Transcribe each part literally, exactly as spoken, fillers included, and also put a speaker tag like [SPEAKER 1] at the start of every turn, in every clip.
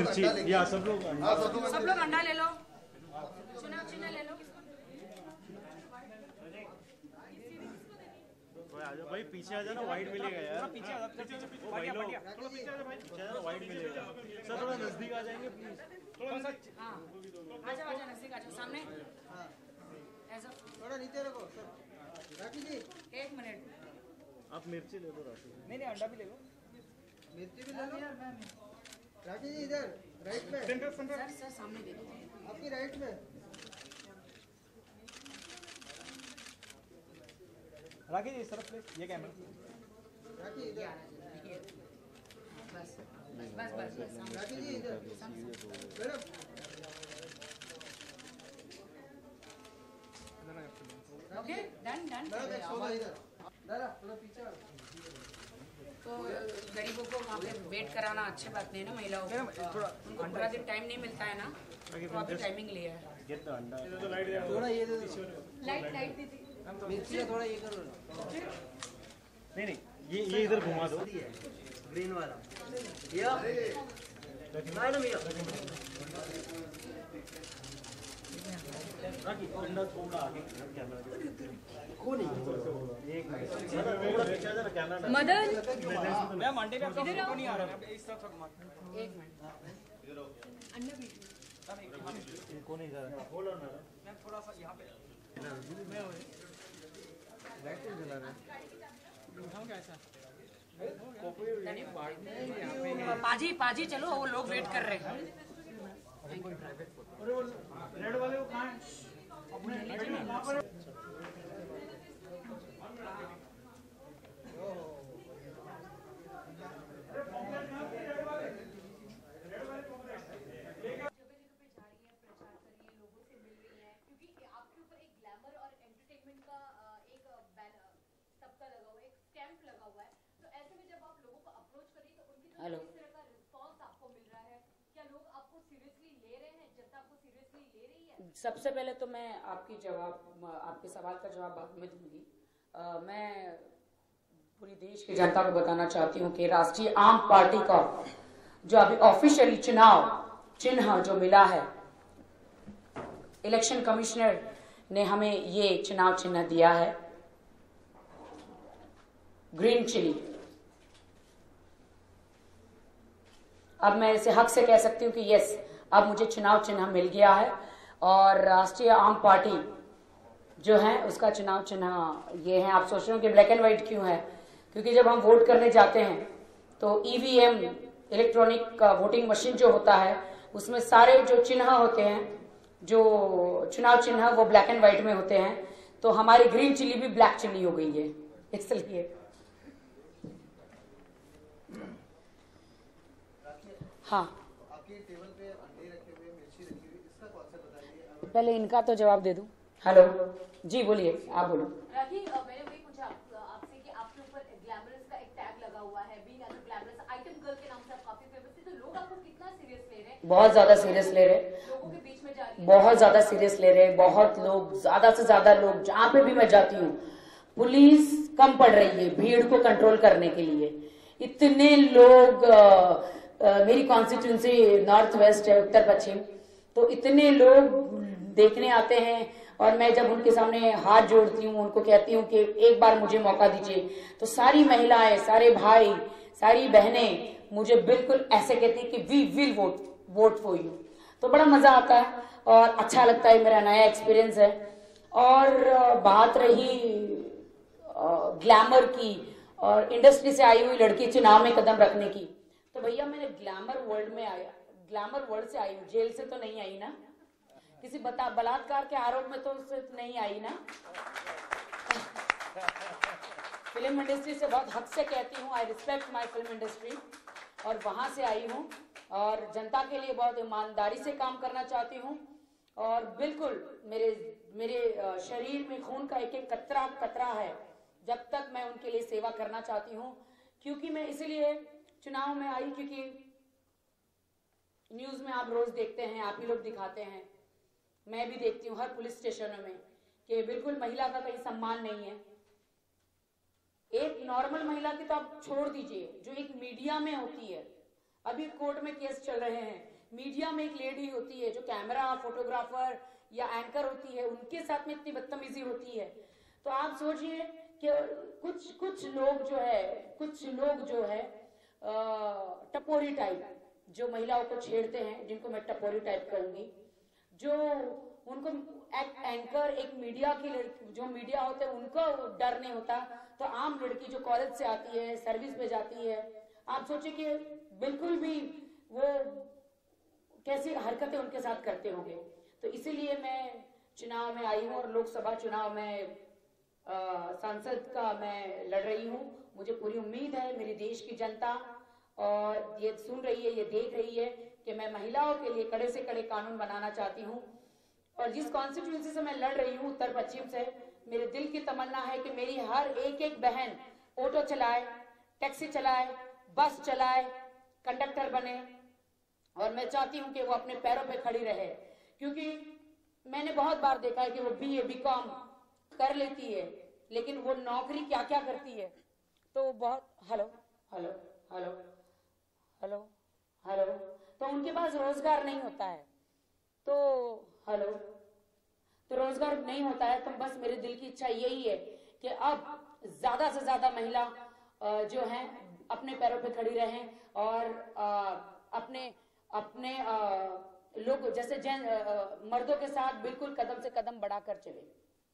[SPEAKER 1] मिर्ची या सब लोग
[SPEAKER 2] सब लोग अंडा ले लो, चुना चुना ले लो।
[SPEAKER 1] भाई पीछे आ जाना, वाइट मिलेगा यार। पीछे आ जा, पीछे थोड़ा पीछे आ जा भाई, पीछे आ जाना, वाइट मिलेगा। सर थोड़ा नजदीक आ जाएंगे प्लीज, थोड़ा सा।
[SPEAKER 2] हाँ आ जाओ, आ जाओ नजदीक आ जाओ, सामने ऐसा
[SPEAKER 3] थोड़ा नीचे रखो सर। राखी जी
[SPEAKER 2] एक मिनट,
[SPEAKER 1] आप मिर्ची ले लो राखी।
[SPEAKER 4] नहीं नहीं अंडा भी ले लो,
[SPEAKER 3] मिर्ची भी ले लो। राखी जी इधर राइट में,
[SPEAKER 2] सर सर सामने देखो,
[SPEAKER 3] आपकी राइट में।
[SPEAKER 4] राखी जी सर प्लीज, ये कैमरा
[SPEAKER 3] राखी इधर,
[SPEAKER 2] बस बस बस बस सामने।
[SPEAKER 3] राखी जी इधर madam.
[SPEAKER 2] Okay done done.
[SPEAKER 3] Madam एक सोना इधर, दादा थोड़ा पीछे आओ।
[SPEAKER 2] तो गरीबों को वहाँ पे वेट कराना अच्छी बात नहीं है ना, महिलाओं को उनको पूरा दिन टाइम नहीं मिलता है ना, तो अभी टाइमिंग लिया है।
[SPEAKER 1] गेट द अंडा।
[SPEAKER 3] थोड़ा ये दे दो,
[SPEAKER 2] लाइट लाइट दी थी
[SPEAKER 3] मिर्ची का थोड़ा ये करो ना।
[SPEAKER 1] नहीं नहीं, ये ये इधर घुमा दो,
[SPEAKER 3] ग्रीन वाला ये मैडम ये
[SPEAKER 1] राखी अंडा थोड़ा आगे कैमरा
[SPEAKER 3] कौन है
[SPEAKER 1] एक मिनट, थोड़ा पीछे आ जाना, कैमरा
[SPEAKER 2] मदन।
[SPEAKER 4] मैं मंडे पे आपका फोटो नहीं आ रहा है, इस तरफ घुमा।
[SPEAKER 2] एक मिनट अंडा भी
[SPEAKER 1] कौन है इधर, होल्ड ऑन।
[SPEAKER 4] मैं थोड़ा सा यहाँ पे
[SPEAKER 3] लाइट जला रहा है।
[SPEAKER 4] उठाऊं क्या ऐसा?
[SPEAKER 2] पाजी पाजी चलो, वो लोग वेट कर रहे हैं।
[SPEAKER 1] रेड वाले वो कहाँ है?
[SPEAKER 2] हेलो, सबसे पहले तो मैं आपकी जवाब आपके सवाल का जवाब बाद में दूंगी। आ, मैं पूरी देश की जनता को बताना चाहती हूँ कि राष्ट्रीय आम पार्टी का जो अभी ऑफिशियली चुनाव चिन्ह जो मिला है, इलेक्शन कमिश्नर ने हमें ये चुनाव चिन्ह दिया है, ग्रीन चिली। अब मैं इसे हक से कह सकती हूँ कि यस, अब मुझे चुनाव चिन्ह मिल गया है और राष्ट्रीय आम पार्टी जो है उसका चुनाव चिन्ह ये है। आप सोच रहे हो कि ब्लैक एंड व्हाइट क्यों है? क्योंकि जब हम वोट करने जाते हैं तो ईवीएम इलेक्ट्रॉनिक वोटिंग मशीन जो होता है उसमें सारे जो चिन्ह होते हैं, जो चुनाव चिन्ह, वो ब्लैक एंड व्हाइट में होते हैं। तो हमारी ग्रीन चिली भी ब्लैक चिली हो गई है, इसलिए। हाँ,
[SPEAKER 3] आपके टेबल पे अंडे रखे हुए, मिर्ची रखी हुई, इसका कॉन्सेप्ट बताइए।
[SPEAKER 2] पहले इनका तो जवाब दे दूं। हेलो जी, बोलिए, आप बोलो।
[SPEAKER 5] राखी, मैंने वही पूछा आपसे कि आपके ऊपर ग्लैमरस का एक टैग लगा हुआ है, being as a glamorous item girl के नाम से आप काफी फेमस थे, तो लोग आपको कितना सीरियस ले रहे हैं?
[SPEAKER 2] बहुत ज्यादा सीरियस ले रहे हैं,
[SPEAKER 5] लोगों के बीच में जा रही है,
[SPEAKER 2] बहुत ज्यादा सीरियस ले रहे हैं। बहुत लोग, ज्यादा से ज्यादा लोग, जहां पे भी मैं जाती हूँ पुलिस कम पड़ रही है भीड़ को कंट्रोल करने के लिए। इतने लोग, आ, आ, मेरी कॉन्स्टिट्यूंसी नॉर्थ वेस्ट है, उत्तर पश्चिम, तो इतने लोग देखने आते हैं और मैं जब उनके सामने हाथ जोड़ती हूँ, उनको कहती हूँ कि एक बार मुझे मौका दीजिए, तो सारी महिलाएं, सारे भाई, सारी बहनें मुझे बिल्कुल ऐसे कहती हैं कि we will vote vote for you. तो बड़ा मजा आता है और अच्छा लगता है, मेरा नया एक्सपीरियंस है। और बात रही ग्लैमर की और इंडस्ट्री से आई हुई लड़की चुनाव में कदम रखने की, तो भैया मैंने ग्लैमर वर्ल्ड में आया, ग्लैमर वर्ल्ड से आई हूँ, जेल से तो नहीं आई ना, किसी बता बलात्कार के आरोप में तो नहीं आई ना। फिल्म इंडस्ट्री से बहुत हक से कहती हूँ, I respect my film industry, और वहां से आई हूँ और जनता के लिए बहुत ईमानदारी से काम करना चाहती हूँ। और बिल्कुल मेरे मेरे शरीर में खून का एक एक कतरा कतरा है, जब तक मैं उनके लिए सेवा करना चाहती हूँ। क्योंकि मैं इसलिए चुनाव में आई क्योंकि न्यूज में आप रोज देखते हैं, आप ही लोग दिखाते हैं, मैं भी देखती हूँ हर पुलिस स्टेशनों में कि बिल्कुल महिला का कहीं सम्मान नहीं है। एक नॉर्मल महिला की तो आप छोड़ दीजिए, जो एक मीडिया में होती है, अभी कोर्ट में केस चल रहे हैं। मीडिया में एक लेडी होती है जो कैमरा फोटोग्राफर या एंकर होती है, उनके साथ में इतनी बदतमीजी होती है। तो आप सोचिए कि कुछ कुछ लोग जो है कुछ लोग जो है टपोरी टाइप जो महिलाओं को छेड़ते हैं, जिनको मैं टपोरी टाइप कहूंगी, जो उनको एक एंकर एक मीडिया की लड़की जो मीडिया होते हैं उनको डर नहीं होता, तो आम लड़की जो कॉलेज से आती है, सर्विस पे जाती है, आप सोचिए कि बिल्कुल भी वो कैसी हरकतें उनके साथ करते होंगे। तो इसीलिए मैं चुनाव में आई हूँ और लोकसभा चुनाव में सांसद का मैं लड़ रही हूँ। मुझे पूरी उम्मीद है मेरी देश की जनता और ये सुन रही है, ये देख रही है कि मैं महिलाओं के लिए कड़े से कड़े कानून बनाना चाहती हूँ। और जिस कॉन्स्टिट्यूंसी से मैं लड़ रही हूँ, उत्तर पश्चिम से, मेरे दिल की तमन्ना है कि मेरी हर एक एक बहन ऑटो चलाए, टैक्सी चलाए, बस चलाए, कंडक्टर बने, और मैं चाहती हूँ कि वो अपने पैरों पे खड़ी रहे। क्योंकि मैंने बहुत बार देखा है कि वो बी ए बी कॉम कर लेती है, लेकिन वो नौकरी क्या क्या करती है। तो बहुत hello hello hello hello hello तो उनके पास रोजगार नहीं होता है। तो हेलो तो रोजगार नहीं होता है, तो बस मेरे दिल की इच्छा यही है कि अब ज्यादा से ज्यादा महिला जो हैं अपने पैरों पे खड़ी रहें और अपने अपने लोग जैसे जैन मर्दों के साथ बिल्कुल कदम से कदम बढ़ाकर चले।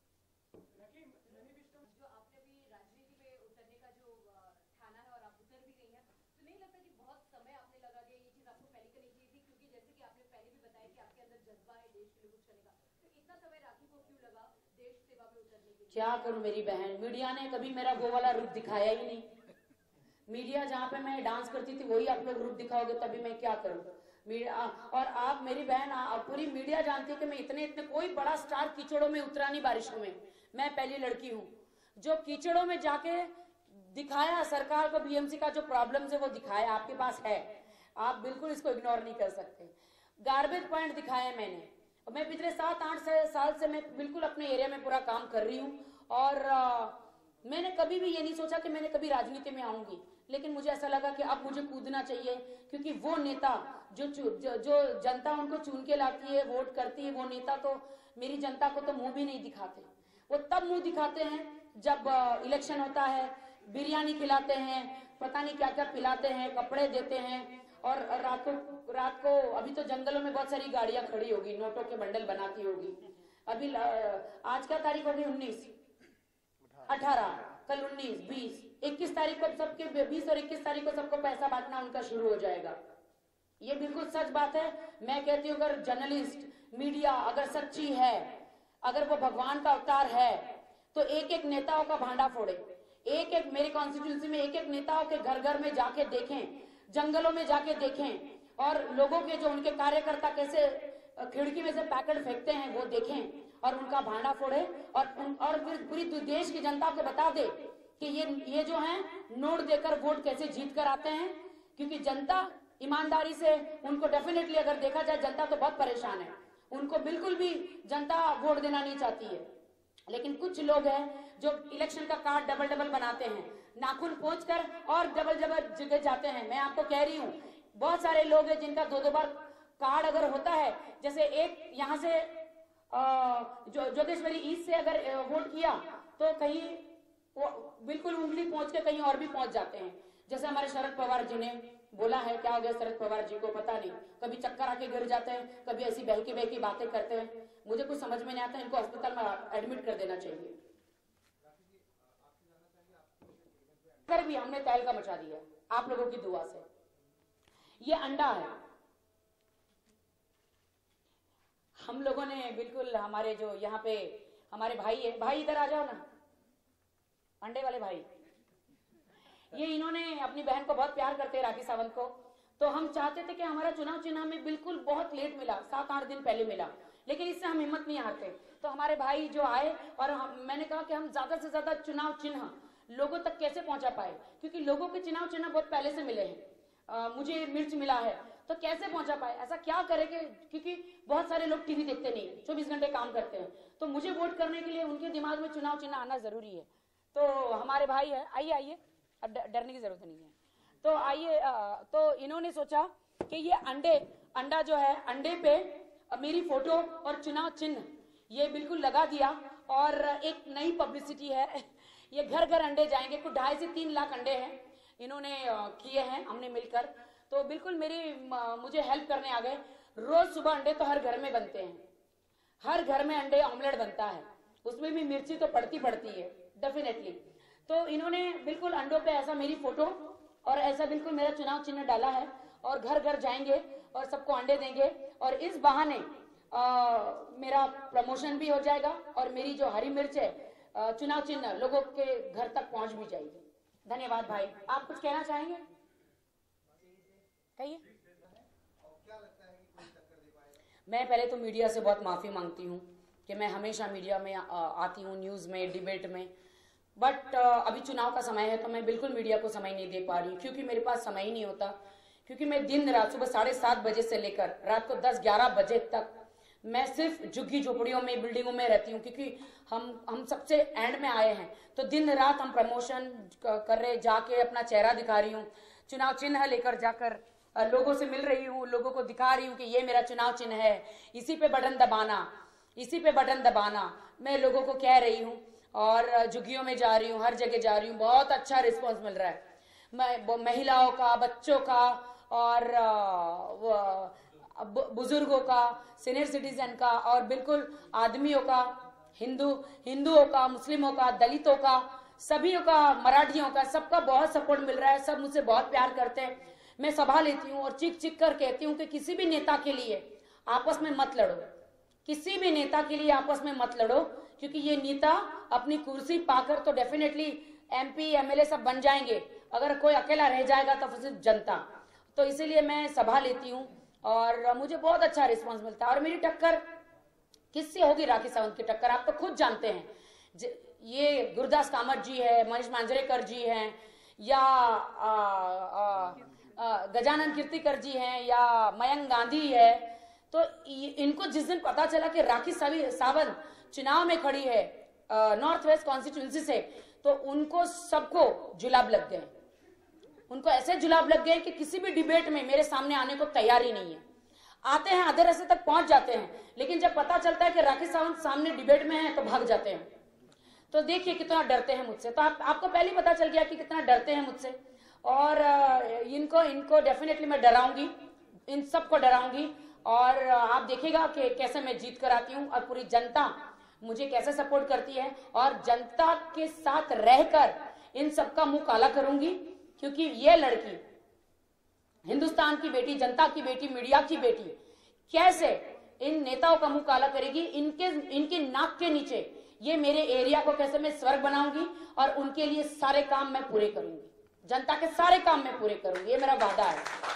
[SPEAKER 5] जो आपने भी राजनीति में उतरने का जो ठाना है और आप उतर भी गई हैं, तो नहीं लगता कि बहुत समय आपने लगा दिया, ये चीज आपको पहले करनी चाहिए थी? क्योंकि जैसे कि आपने पहले भी बताया कि आपके अंदर जज्बा है देश के लिए कुछ करने का, तो इतना समय राखी को क्यों लगा देश सेवा में उतरने के लिए?
[SPEAKER 2] क्या करूं मेरी बहन, मीडिया ने कभी मेरा वो वाला रूप दिखाया ही नहीं। मीडिया जहाँ पे मैं डांस करती थी वही आप लोग रूप दिखाओगे, तभी मैं क्या करूं। मीडिया और आप मेरी बहन आप पूरी मीडिया जानती है कि मैं इतने इतने कोई बड़ा स्टार कीचड़ों में उतरा नहीं बारिशों में। मैं पहली लड़की हूं जो कीचड़ों में जाके दिखाया, सरकार को बीएमसी का जो प्रॉब्लम है वो दिखाया। आपके पास है, आप बिल्कुल इसको इग्नोर नहीं कर सकते। गार्बेज पॉइंट दिखाया मैंने। मैं पिछले सात आठ साल से मैं बिल्कुल अपने एरिया में पूरा काम कर रही हूँ और आ, मैंने कभी भी ये नहीं सोचा कि मैंने कभी राजनीति में आऊंगी, लेकिन मुझे ऐसा लगा कि अब मुझे कूदना चाहिए। क्योंकि वो नेता जो जो, जो जनता उनको चुन के लाती है, वोट करती है, वो नेता तो मेरी जनता को तो मुंह भी नहीं दिखाते। वो तब मुंह दिखाते हैं जब इलेक्शन होता है, बिरयानी खिलाते हैं, पता नहीं क्या क्या पिलाते हैं, कपड़े देते हैं, और रात को रात को अभी तो जंगलों में बहुत सारी गाड़ियां खड़ी होगी, नोटों के बंडल बनाती होगी। अभी आज क्या तारीख होगी? उन्नीस, अठारह, कल उन्नीस, बीस, इक्कीस तारीख को सबके बीस और इक्कीस तारीख को सबको पैसा बांटना उनका शुरू हो जाएगा। ये बिल्कुल सच बात है। मैं कहती हूँ अगर जर्नलिस्ट मीडिया अगर सच्ची है, अगर वो भगवान का अवतार है, तो एक एक नेताओं का भांडा फोड़े। एक एक मेरे कॉन्स्टिट्यूंसी में एक एक नेताओं के घर घर में जाके देखें, जंगलों में जाके देखें, और लोगों के जो उनके कार्यकर्ता कैसे खिड़की में से पैकेट फेंकते हैं वो देखें और उनका भांडा फोड़े, और और फिर पूरी देश की जनता को बता दे कि ये ये जो है नोट देकर वोट कैसे जीत कर आते हैं। क्योंकि जनता ईमानदारी से उनको डेफिनेटली अगर देखा जाए, जनता तो बहुत परेशान है, उनको बिल्कुल भी जनता वोट देना नहीं चाहती है। लेकिन कुछ लोग हैं जो इलेक्शन का कार्ड डबल डबल बनाते हैं, नाखून पोंछ कर और डबल डबल जगह जाते हैं। मैं आपको कह रही हूँ बहुत सारे लोग हैं जिनका दो दो बार कार्ड अगर होता है, जैसे एक यहाँ से जो जोगेश्वरी ईस्ट से अगर वोट किया तो कहीं वो बिल्कुल उंगली पहुंच के कहीं और भी पहुंच जाते हैं। जैसे हमारे शरद पवार जी ने बोला है, क्या हो गया शरद पवार जी को पता नहीं, कभी चक्कर आके गिर जाते हैं, कभी ऐसी बहकी बहकी बातें करते हैं, मुझे कुछ समझ में नहीं आता। इनको अस्पताल में एडमिट कर देना चाहिए। फिर भी हमने तहलका मचा दिया आप लोगों की दुआ से। ये अंडा है, हम लोगों ने बिल्कुल हमारे जो यहाँ पे हमारे भाई है, भाई इधर आ जाओ ना, अंडे वाले भाई, ये इन्होंने अपनी बहन को बहुत प्यार करते हैं, राखी सावंत को। तो हम चाहते थे कि हमारा चुनाव चिन्ह में बिल्कुल बहुत लेट मिला, सात आठ दिन पहले मिला, लेकिन इससे हम हिम्मत नहीं हारते। तो हमारे भाई जो आए और हम, मैंने कहा कि हम ज्यादा से ज्यादा चुनाव चिन्ह लोगों तक कैसे पहुंचा पाए, क्योंकि लोगों के चुनाव चिन्ह बहुत पहले से मिले हैं। आ, मुझे मिर्च मिला है, तो कैसे पहुंचा पाए, ऐसा क्या करे कि, क्योंकि बहुत सारे लोग टीवी देखते नहीं, चौबीस घंटे काम करते हैं, तो मुझे वोट करने के लिए उनके दिमाग में चुनाव चिन्ह आना जरूरी है। तो हमारे भाई है, आइए आइए, अब डरने की जरूरत नहीं है। तो आइए, तो इन्होंने सोचा कि ये अंडे अंडा जो है, अंडे पे मेरी फोटो और चुनाव चिन्ह ये बिल्कुल लगा दिया और एक नई पब्लिसिटी है। ये घर घर अंडे जाएंगे, कुछ ढाई से तीन लाख अंडे हैं इन्होंने किए हैं हमने मिलकर। तो बिल्कुल मेरी मुझे हेल्प करने आ गए। रोज सुबह अंडे तो हर घर में बनते हैं, हर घर में अंडे ऑमलेट बनता है, उसमें भी मिर्ची तो पड़ती पड़ती है डेफिनेटली। तो इन्होंने बिल्कुल अंडों पे ऐसा मेरी फोटो और ऐसा बिल्कुल मेरा चुनाव चिन्ह डाला है और घर घर जाएंगे और सबको अंडे देंगे और इस बहाने आ, मेरा प्रमोशन भी हो जाएगा और मेरी जो हरी मिर्च है, चुनाव चिन्ह लोगों के घर तक पहुंच भी जाएगी। धन्यवाद भाई। आप कुछ कहना चाहेंगे? कहिए। मैं पहले तो मीडिया से बहुत माफी मांगती हूँ कि मैं हमेशा मीडिया में आती हूँ, न्यूज में, डिबेट में, बट अभी चुनाव का समय है तो मैं बिल्कुल मीडिया को समय नहीं दे पा रही हूँ, क्योंकि मेरे पास समय ही नहीं होता। क्योंकि मैं दिन रात सुबह साढ़े सात बजे से लेकर रात को दस ग्यारह बजे तक मैं सिर्फ झुग्गी झोपड़ियों में, बिल्डिंगों में रहती हूँ, क्योंकि हम हम सबसे एंड में आए हैं। तो दिन रात हम प्रमोशन कर रहे, जाके अपना चेहरा दिखा रही हूँ, चुनाव चिन्ह लेकर जाकर लोगों से मिल रही हूँ, लोगों को दिखा रही हूँ कि ये मेरा चुनाव चिन्ह है, इसी पे बटन दबाना, इसी पे बटन दबाना, मैं लोगों को कह रही हूँ। और झुग्गियों में जा रही हूँ, हर जगह जा रही हूँ, बहुत अच्छा रिस्पॉन्स मिल रहा है। मैं महिलाओं का, बच्चों का और बुजुर्गों का, सीनियर सिटीजन का और बिल्कुल आदमियों का, हिंदू हिंदुओं का, मुस्लिमों का, दलितों का, सभी का, मराठियों का, सबका बहुत सपोर्ट मिल रहा है। सब मुझसे बहुत प्यार करते हैं। मैं सभा लेती हूँ और चीख चीख कर कहती हूँ कि किसी भी नेता के लिए आपस में मत लड़ो, किसी भी नेता के लिए आपस में मत लड़ो, क्योंकि ये नेता अपनी कुर्सी पाकर तो डेफिनेटली एमपी एमएलए सब बन जाएंगे, अगर कोई अकेला रह जाएगा तो फिर सिर्फ जनता। तो इसीलिए मैं सभा लेती हूँ और मुझे बहुत अच्छा रिस्पांस मिलता है। और मेरी टक्कर किससे होगी? राखी सावंत की टक्कर आप तो खुद जानते हैं। ये गुरदास कामत जी है, महेश मांजरेकर जी हैं, या आ, आ, आ, गजानन कीर्तिकर जी हैं, या मयंक गांधी है। तो इनको जिस दिन पता चला कि राखी सावंत चुनाव में खड़ी है नॉर्थ वेस्ट कॉन्स्टिट्यूंसी से, तो उनको सबको जुलाब लग गए। उनको ऐसे जुलाब लग गए कि किसी भी डिबेट में मेरे सामने आने को तैयार ही नहीं है। आते हैं, आधे रास्ते तक पहुंच जाते हैं, लेकिन जब पता चलता है कि राखी सावंत सामने डिबेट में है तो भाग जाते हैं। तो देखिए कितना डरते हैं मुझसे। तो आप, आपको पहले पता चल गया कि कितना डरते हैं मुझसे। और इनको इनको डेफिनेटली मैं डराऊंगी, इन सबको डराऊंगी। और आप देखिएगा कि कैसे मैं जीत कर आती हूँ और पूरी जनता मुझे कैसे सपोर्ट करती है, और जनता के साथ रहकर इन सबका मुंह काला करूंगी। क्योंकि ये लड़की, हिंदुस्तान की बेटी, जनता की बेटी, मीडिया की बेटी, कैसे इन नेताओं का मुंह काला करेगी, इनके इनके नाक के नीचे ये मेरे एरिया को कैसे मैं स्वर्ग बनाऊंगी और उनके लिए सारे काम मैं पूरे करूंगी, जनता के सारे काम मैं पूरे करूंगी, ये मेरा वादा है।